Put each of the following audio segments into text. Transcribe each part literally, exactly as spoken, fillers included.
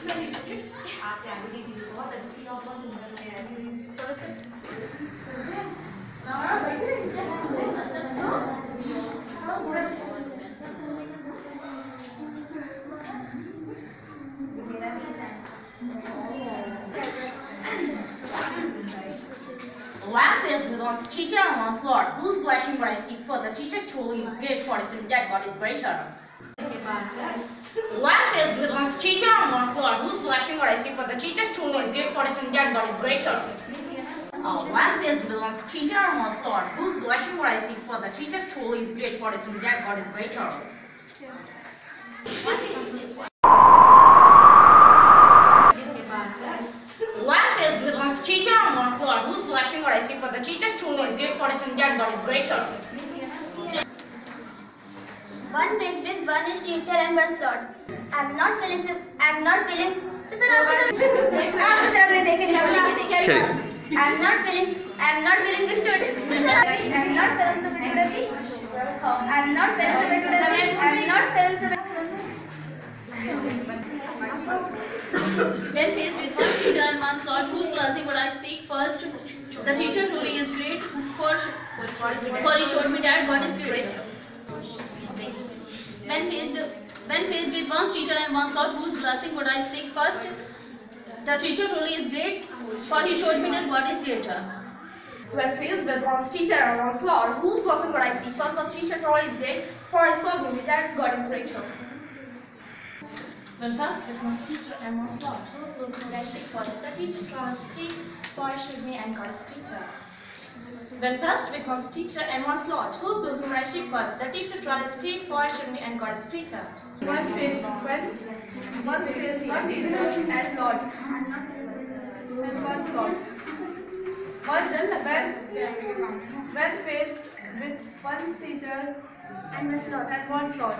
आप प्यारी दीदी बहुत अच्छी और बहुत सुंदर लग रही है थोड़ा सा One face with one's teacher and one's Lord, whose blessing would I seek for? The teacher's truly is great, for his dead God is greater. One face with one's teacher and one's Lord, whose blessing would I seek for? The teacher's truly is great, for his dead God is greater. Uh, one face with one's teacher and one's Lord, whose blessing would I seek for? The teacher's truly is great, for his dead God is greater. One face with one's teacher and one's Lord, whose blessing would I seek for? The teacher's truly is great, for his dead God is greater. One face with one is teacher and one's Lord. I am not feeling. I am not feeling. I am not feeling. I am not feeling the student. I am not feeling superiority. I am not feeling superiority. I am not feeling superiority. When faced with one teacher and one's Lord, whose blessing would I seek first? The teacher truly is great, for for he showed me that God is great. When faced when faced with one's teacher and one's Lord, whose blessing would I seek first? The teacher truly is great, for he showed me that God is greater. When faced with one's teacher and one's Lord, whose blessing would I seek first? The teacher truly is great, for he showed me that God is greater. When first with one's teacher and one's Lord, whose blessing would I seek first? The teacher truly is great, for he showed me and God is greater. When first with one's teacher and one's Lord, whose blessing would I seek first? The teacher truly is great, for he showed me and God is greater. one face when one face one teacher and Lord and one's Lord once when when faced with one's teacher And one's Lord. and one's Lord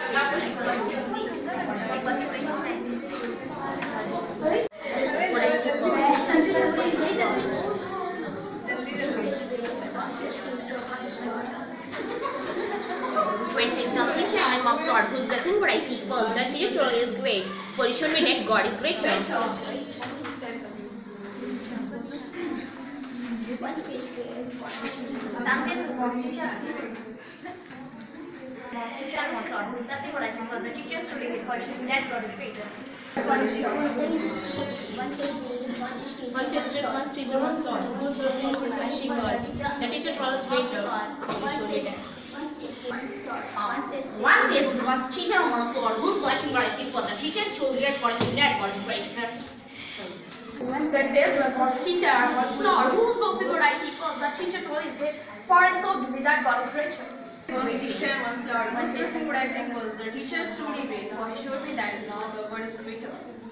When faced with one's teacher and one's Lord, whose blessing would I seek first? The teacher truly is great, for he showed me that God is greater. One face with one's teacher. One's teacher and one's Lord, whose blessing would I seek first? The teacher truly is great, for he showed me that God is greater. One face with one is teacher. One face with one's teacher and one's Lord, whose blessing would I seek first? The teacher truly is greater, for he showed me that. One face with one's teacher and one's Lord, whose blessing would I seek for? The teacher's truly great, for his dead God is greater. When faced with one's teacher and one's Lord, whose blessing would I seek first? The teacher truly is great, for his showed me that God is greater. One's teacher and one's Lord, whose blessing would I seek first? The teacher is truly great, for he showed me that his God is greater.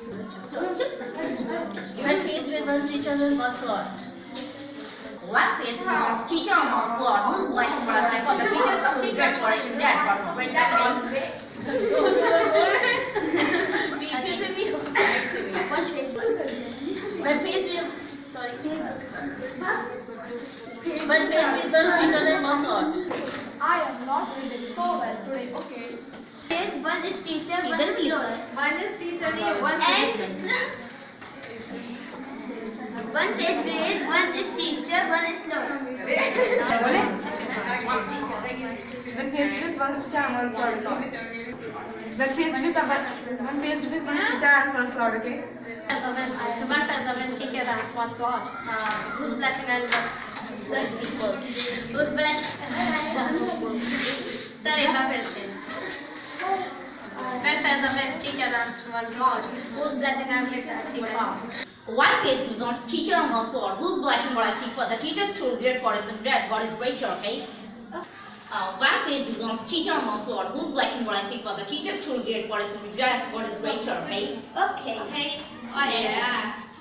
When faced with one teacher and one's Lord, One face with one's teacher and one's Lord, whose blessing would I seek for? The teacher's truly great, for his dead God is greater. पीछे से भी हो when faced with sorry when faced with one teacher and one's Lord, I am not reading so well today. Okay. One is teacher, one is Lord. One is teacher, one And is one face with one is teacher, one is Lord. When faced with one's teacher and one's Lord. When faced with one faced with one's teacher and one's Lord. Okay. one face of one teacher and one's Lord, whose blessing and Whose blessing? Sorry, my friend. when face of one teacher and one Lord, whose blessing and seek first. One face with one's teacher and one's Lord, whose blessing would I seek for? The teacher's truly great, for his dead God is greater. Okay. Uh, one face with one's teacher and one's Lord, whose blessing would I seek for? The teacher's truly great, for his dead God is greater. Okay. Okay. Hey, oh yeah.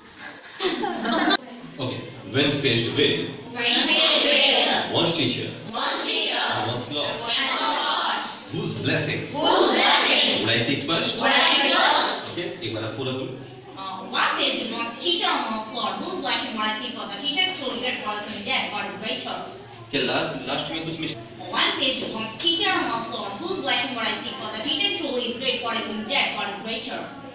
Okay. When faced with When faced with one's teacher one's teacher and one's Lord, and Lord, whose blessing whose blessing would I seek first? would I seek first? Okay. एक बार पूरा बोलो. Uh, one face with one's teacher and one's Lord, whose blessing would I seek for? The teacher's truly great, for his dead God is greater. क्या last में कुछ miss One face with one's teacher and one's Lord, whose blessing would I seek for? The teacher truly is great, for his dead God is greater.